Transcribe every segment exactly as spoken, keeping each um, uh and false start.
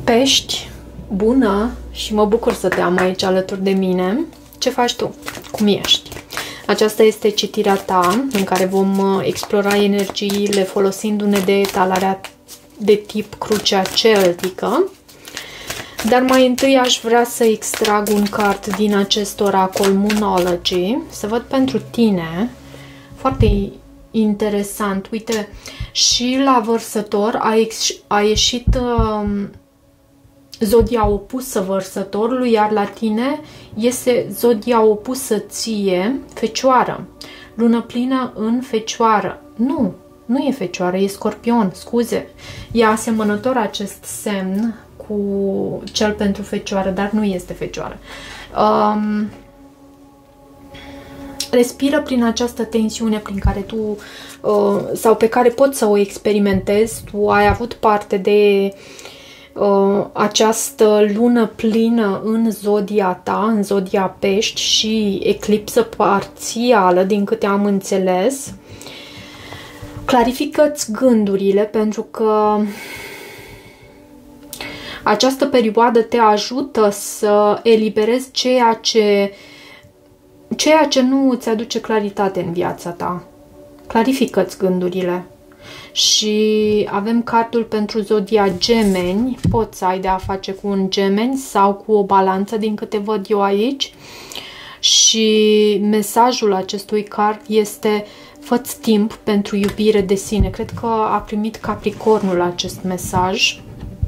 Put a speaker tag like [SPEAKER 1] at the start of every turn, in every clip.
[SPEAKER 1] Pești, bună și mă bucur să te am aici alături de mine. Ce faci tu? Cum ești? Aceasta este citirea ta în care vom explora energiile folosindu-ne de etalarea de tip crucea celtică. Dar mai întâi aș vrea să extrag un card din acest oracol Moonology, să văd pentru tine. Foarte interesant. Uite, și la Vărsător a, a ieșit uh, zodia opusă Vărsătorului, iar la tine este zodia opusă ție, Fecioară. Lună plină în Fecioară. Nu, nu e Fecioară, e Scorpion, scuze. E asemănător acest semn cu cel pentru Fecioară, dar nu este Fecioară. Um, respiră prin această tensiune prin care tu, uh, sau pe care poți să o experimentezi. Tu ai avut parte de uh, această lună plină în zodia ta, în zodia Pești, și eclipsă parțială, din câte am înțeles. Clarifică-ți gândurile, pentru că această perioadă te ajută să eliberezi ceea ce, ceea ce nu îți aduce claritate în viața ta. Clarifică-ți gândurile. Și avem cardul pentru zodia Gemeni. Poți să ai de a face cu un Gemeni sau cu o balanță, din câte văd eu aici. Și mesajul acestui card este: fă-ți timp pentru iubire de sine. Cred că a primit Capricornul acest mesaj.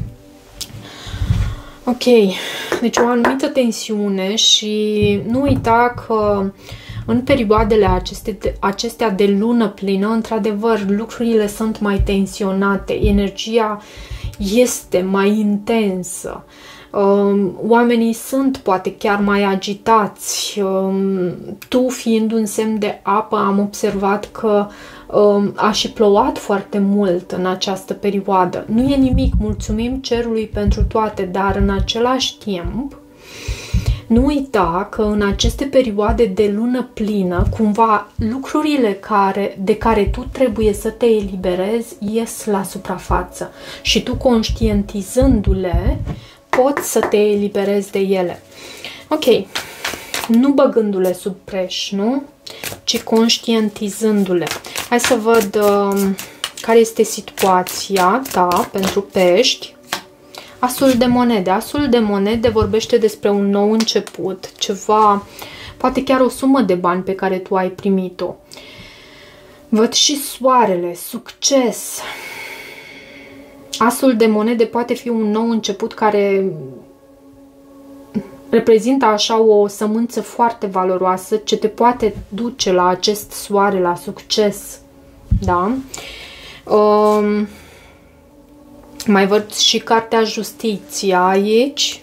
[SPEAKER 1] Ok, deci o anumită tensiune și nu uita că în perioadele aceste, acestea de lună plină, într-adevăr, lucrurile sunt mai tensionate, energia este mai intensă, oamenii sunt poate chiar mai agitați. Tu, fiind un semn de apă, am observat că a și plouat foarte mult în această perioadă. Nu e nimic, mulțumim cerului pentru toate, dar în același timp nu uita că în aceste perioade de lună plină, cumva lucrurile care, de care tu trebuie să te eliberezi ies la suprafață și tu, conștientizându-le, poți să te eliberezi de ele. Ok, nu băgându-le sub preș, nu? Ci conștientizându-le. Hai să văd uh, care este situația ta pentru Pești. Asul de monede. Asul de monede vorbește despre un nou început, ceva, poate chiar o sumă de bani pe care tu ai primit-o. Văd și soarele, succes. Asul de monede poate fi un nou început care reprezintă așa o sămânță foarte valoroasă ce te poate duce la acest soare, la succes. Da? Um, mai văd și cartea Justiția aici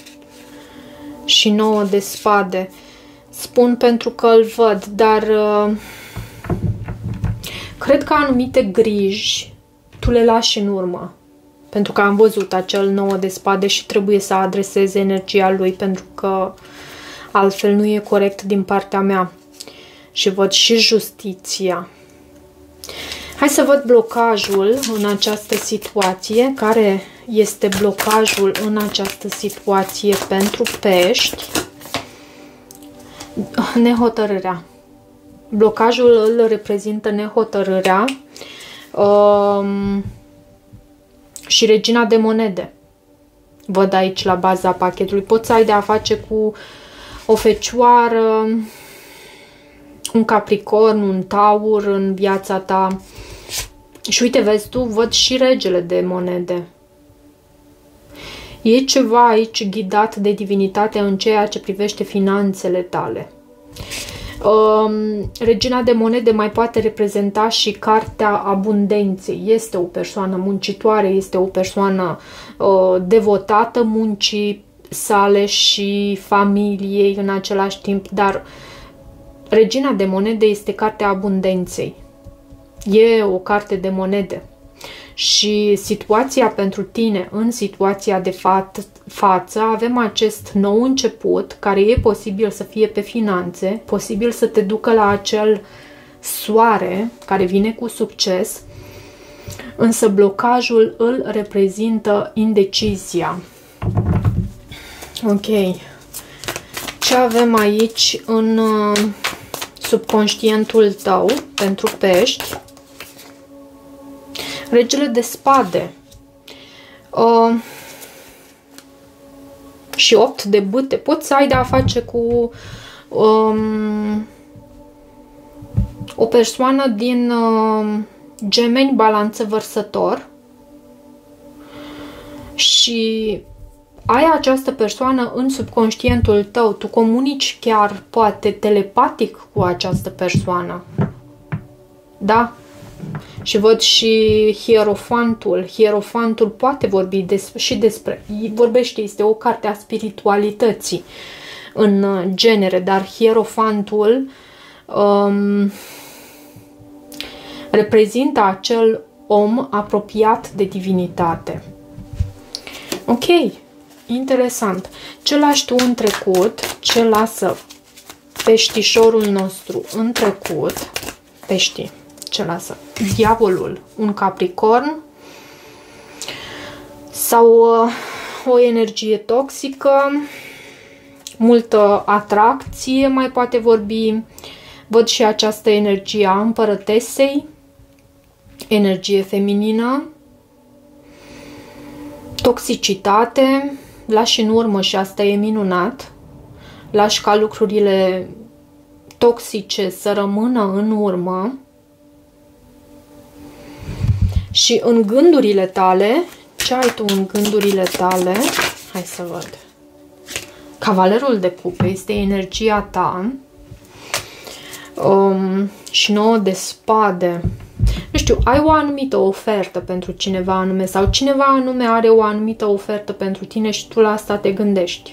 [SPEAKER 1] și nouă de spade. Spun pentru că îl văd, dar uh, cred că anumite griji tu le lași în urmă. Pentru că am văzut acel nouă de spade și trebuie să adreseze energia lui, pentru că altfel nu e corect din partea mea. Și văd și Justiția. Hai să văd blocajul în această situație. Care este blocajul în această situație pentru Pești? Nehotărârea. Blocajul îl reprezintă nehotărârea. Um, și Regina de monede. Văd aici la baza pachetului. Poți să ai de a face cu o Fecioară, un Capricorn, un Taur în viața ta. Și uite, vezi tu, văd și Regele de monede. E ceva aici ghidat de divinitate în ceea ce privește finanțele tale. Um, Regina de monede mai poate reprezenta și cartea abundenței. Este o persoană muncitoare, este o persoană uh, devotată muncii sale și familiei în același timp, dar Regina de monede este cartea abundenței. E o carte de monede. Și situația pentru tine, în situația de fa față, avem acest nou început, care e posibil să fie pe finanțe, posibil să te ducă la acel soare care vine cu succes, însă blocajul îl reprezintă indecizia. Ok. Ce avem aici în subconștientul tău pentru pești? Regele de spade. Uh, și opt de bâte. Poți să ai de a face cu um, o persoană din uh, Gemeni, Balanță, Vărsător și ai această persoană în subconștientul tău. Tu comunici chiar, poate, telepatic cu această persoană. Da? Și văd și Hierofantul. Hierofantul poate vorbi des, și despre... Vorbește, este o carte a spiritualității în genere, dar Hierofantul um, reprezintă acel om apropiat de divinitate. Ok, interesant. Ce lași tu în trecut? Ce lasă peștișorul nostru în trecut? Peștii. Ce lasă? Diavolul, un Capricorn sau uh, o energie toxică, multă atracție, mai poate vorbi. Văd și această energie a împărătesei, energie feminină, toxicitate, lași în urmă și asta e minunat, lași ca lucrurile toxice să rămână în urmă. Și în gândurile tale, ce ai tu în gândurile tale? Hai să văd. Cavalerul de cupe este energia ta. Um, și nouă de spade. Nu știu, ai o anumită ofertă pentru cineva anume sau cineva anume are o anumită ofertă pentru tine și tu la asta te gândești.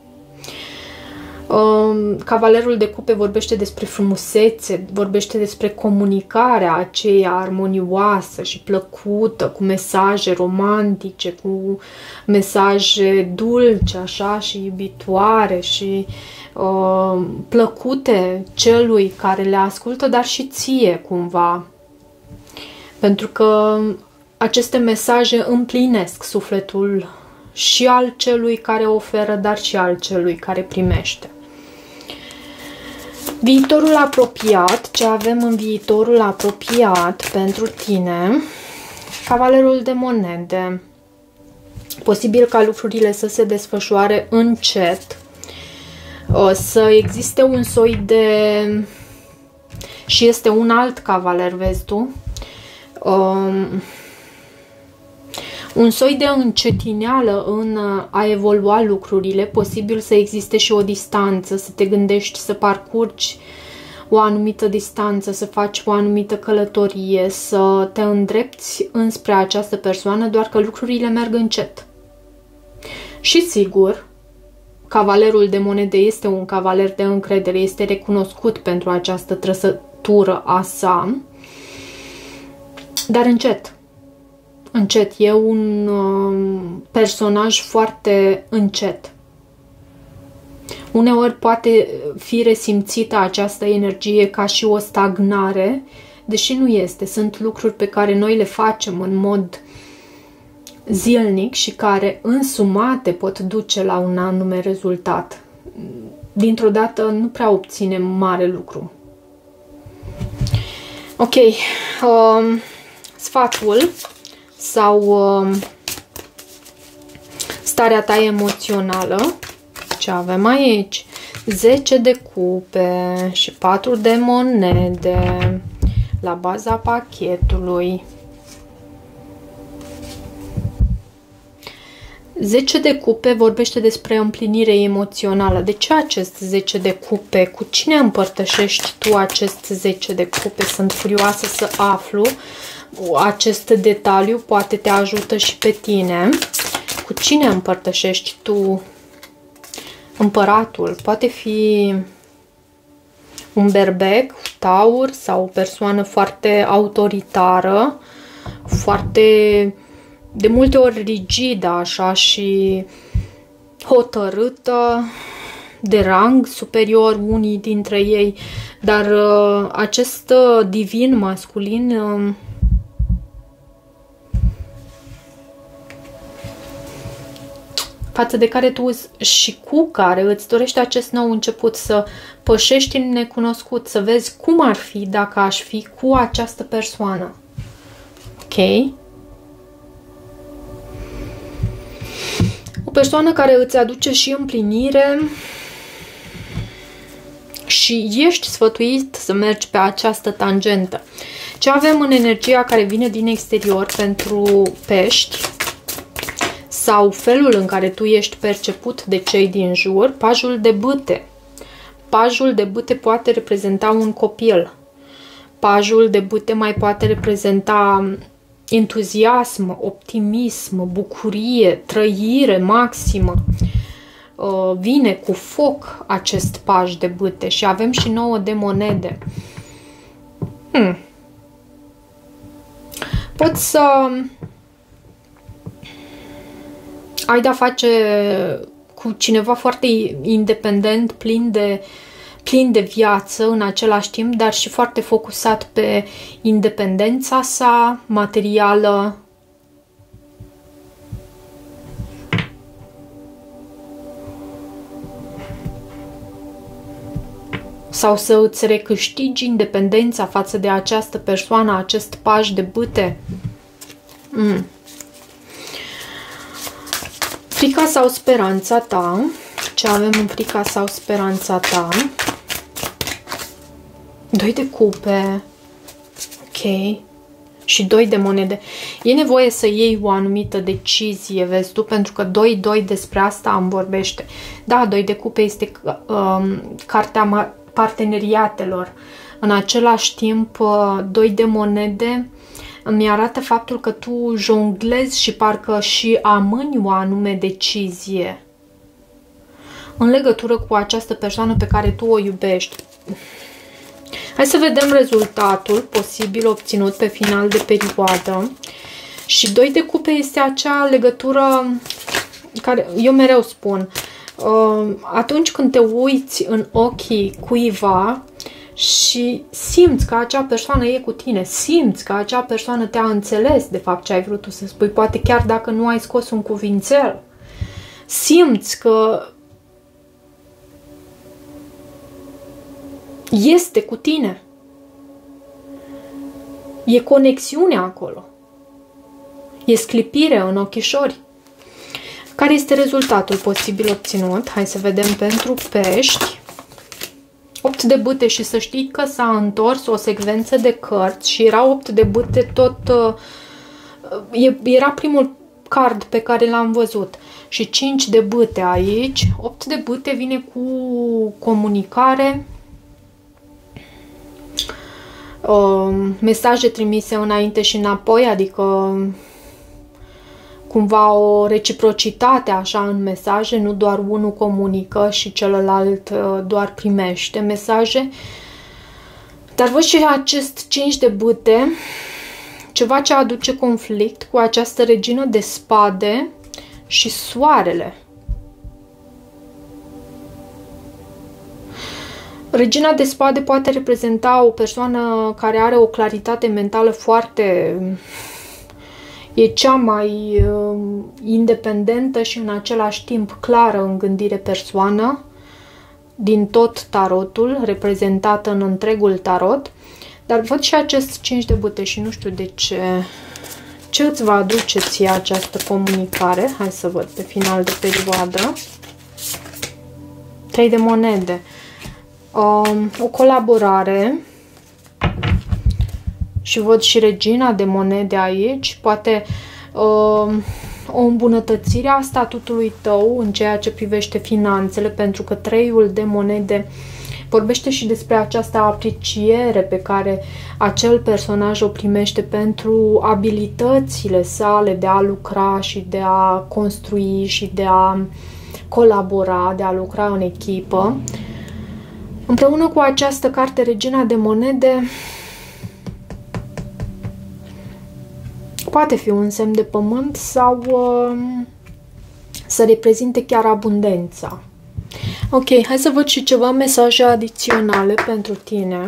[SPEAKER 1] Cavalerul de cupe vorbește despre frumusețe, vorbește despre comunicarea aceea armonioasă și plăcută, cu mesaje romantice, cu mesaje dulci, așa, și iubitoare și uh, plăcute celui care le ascultă, dar și ție, cumva. Pentru că aceste mesaje împlinesc sufletul și al celui care oferă, dar și al celui care primește. Viitorul apropiat, ce avem în viitorul apropiat pentru tine? Cavalerul de monede. Posibil ca lucrurile să se desfășoare încet, să existe un soi de... și este un alt cavaler, vezi tu? Um... Un soi de încetineală în a evolua lucrurile, posibil să existe și o distanță, să te gândești să parcurgi o anumită distanță, să faci o anumită călătorie, să te îndrepți înspre această persoană, doar că lucrurile merg încet. Și sigur, cavalerul de monede este un cavaler de încredere, este recunoscut pentru această trăsătură a sa, dar încet. Încet, e un uh, personaj foarte încet. Uneori poate fi resimțită această energie ca și o stagnare, deși nu este. Sunt lucruri pe care noi le facem în mod zilnic și care însumate pot duce la un anume rezultat. Dintr-o dată nu prea obținem mare lucru. Ok, uh, sfatul sau uh, starea ta emoțională. Ce avem aici? zece de cupe și patru de monede la baza pachetului. zece de cupe vorbește despre împlinire emoțională. De ce acest zece de cupe? Cu cine împărtășești tu acest zece de cupe? Sunt curioasă să aflu. Acest detaliu poate te ajută și pe tine. Cu cine împărtășești tu împăratul? Poate fi un berbec, taur sau o persoană foarte autoritară, foarte de multe ori rigidă așa și hotărâtă, de rang superior unii dintre ei, dar uh, acest uh, divin masculin uh, față de care tu și cu care îți dorești acest nou început, să pășești în necunoscut, să vezi cum ar fi dacă aș fi cu această persoană. Ok? O persoană care îți aduce și împlinire și ești sfătuit să mergi pe această tangentă. Ce avem în energia care vine din exterior pentru pești sau felul în care tu ești perceput de cei din jur? Pajul de bâte. Pajul de bâte poate reprezenta un copil. Pajul de bâte mai poate reprezenta entuziasm, optimism, bucurie, trăire maximă. Vine cu foc acest paj de bâte și avem și nouă de monede. Hmm. Poți să ai de-a face cu cineva foarte independent, plin de, plin de viață în același timp, dar și foarte focusat pe independența sa materială. Sau să îți recâștigi independența față de această persoană, acest paj de bâte. Mm. Frica sau speranța ta. Ce avem în frica sau speranța ta? Doi de cupe. Ok. Și doi de monede. E nevoie să iei o anumită decizie, vezi tu, pentru că doi doi despre asta îmi vorbește. Da, doi de cupe este um, cartea parteneriatelor. În același timp, doi de monede îmi arată faptul că tu jonglezi și parcă și amâni o anume decizie în legătură cu această persoană pe care tu o iubești. Hai să vedem rezultatul posibil obținut pe final de perioadă. Și doi de cupe este acea legătură care eu mereu spun. Atunci când te uiți în ochii cuiva și simți că acea persoană e cu tine, simți că acea persoană te-a înțeles de fapt ce ai vrut tu să spui, poate chiar dacă nu ai scos un cuvințel, simți că este cu tine. E conexiune acolo. E sclipire în ochișori. Care este rezultatul posibil obținut? Hai să vedem pentru pești. opt de bâte și să știi că s-a întors o secvență de cărți și era opt de bâte tot... Uh, era primul card pe care l-am văzut. Și cinci de bâte aici. opt de bâte vine cu comunicare, uh, mesaje trimise înainte și înapoi, adică cumva o reciprocitate așa în mesaje, nu doar unul comunică și celălalt doar primește mesaje. Dar văd și acest cinci de bâte, ceva ce aduce conflict cu această regină de spade și soarele. Regina de spade poate reprezenta o persoană care are o claritate mentală foarte... E cea mai uh, independentă și în același timp clară în gândire persoană din tot tarotul, reprezentată în întregul tarot. Dar văd și acest cinci de bâte și nu știu de ce. Ce îți va aduce ție această comunicare? Hai să văd pe final de perioadă. trei de monede. Uh, o colaborare. Și văd și regina de monede aici, poate uh, o îmbunătățire a statutului tău în ceea ce privește finanțele, pentru că treiul de monede vorbește și despre această apreciere pe care acel personaj o primește pentru abilitățile sale de a lucra și de a construi și de a colabora, de a lucra în echipă. Împreună cu această carte, regina de monede, poate fi un semn de pământ sau uh, să reprezinte chiar abundența. Ok, hai să văd și ceva mesaje adiționale pentru tine.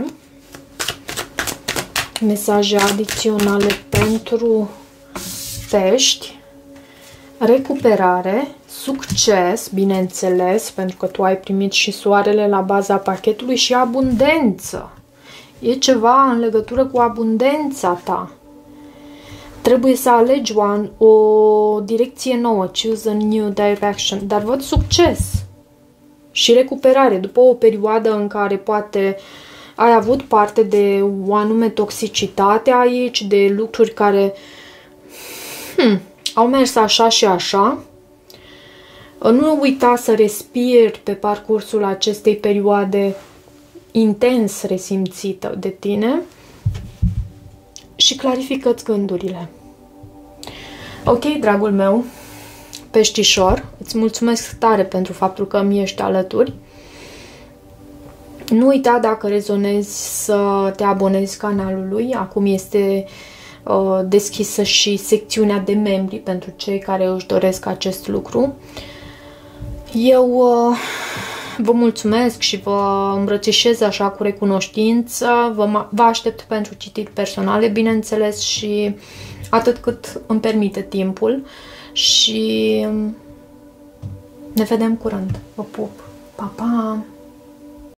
[SPEAKER 1] Mesaje adiționale pentru pești. recuperare, succes, bineînțeles, pentru că tu ai primit și soarele la baza pachetului, și abundență. E ceva în legătură cu abundența ta. Trebuie să alegi o, o direcție nouă, choose a new direction, dar văd succes și recuperare după o perioadă în care poate ai avut parte de o anume toxicitate aici, de lucruri care hmm, au mers așa și așa. Nu uita să respiri pe parcursul acestei perioade intens resimțită de tine și clarifică-ți gândurile. Ok, dragul meu, peștișor, îți mulțumesc tare pentru faptul că mi ești alături. Nu uita, dacă rezonezi, să te abonezi canalului. Acum este uh, deschisă și secțiunea de membri pentru cei care își doresc acest lucru. Eu uh, vă mulțumesc și vă îmbrățișez așa cu recunoștință. Vă, vă aștept pentru citiri personale, bineînțeles, și atât cât îmi permite timpul. Și ne vedem curând. Vă pup! Pa, pa!